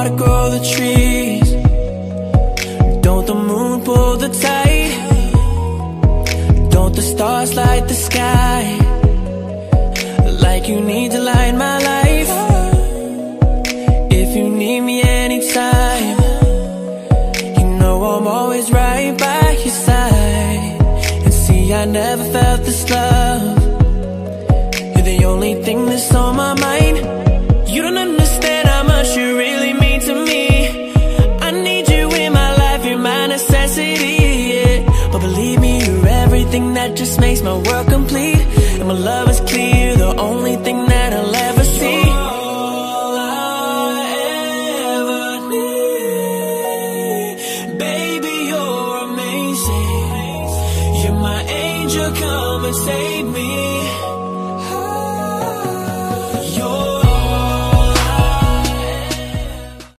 water grow the trees? Don't the moon pull the tide? Don't the stars light the sky? Like you need to light my life. If you need me anytime, you know I'm always right by your side. And see, I never felt this love. You're the only thing that's on my mind. You don't understand how much you really mean to me. I need you in my life, you're my necessity, yeah. But believe me, you're everything that just makes my world complete. And my love is clear, the only thing that I'll ever see. All I ever need. Baby, you're amazing. You're my angel, come and save me.